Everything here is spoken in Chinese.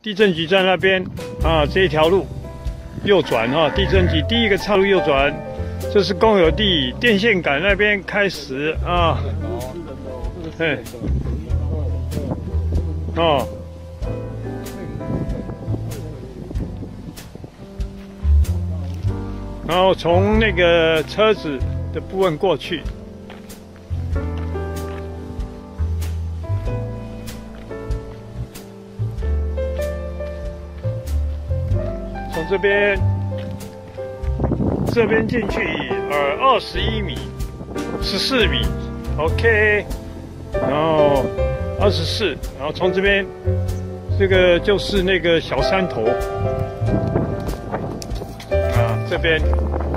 地震局在那边啊，这一条路右转哈，地震局第一个岔路右转，这是公有地，电线杆那边开始啊，对，哦。 然后从那个车子的部分过去，从这边进去21米、14米 ，OK， 然后24，然后从这边，这个就是那个小山头。 这边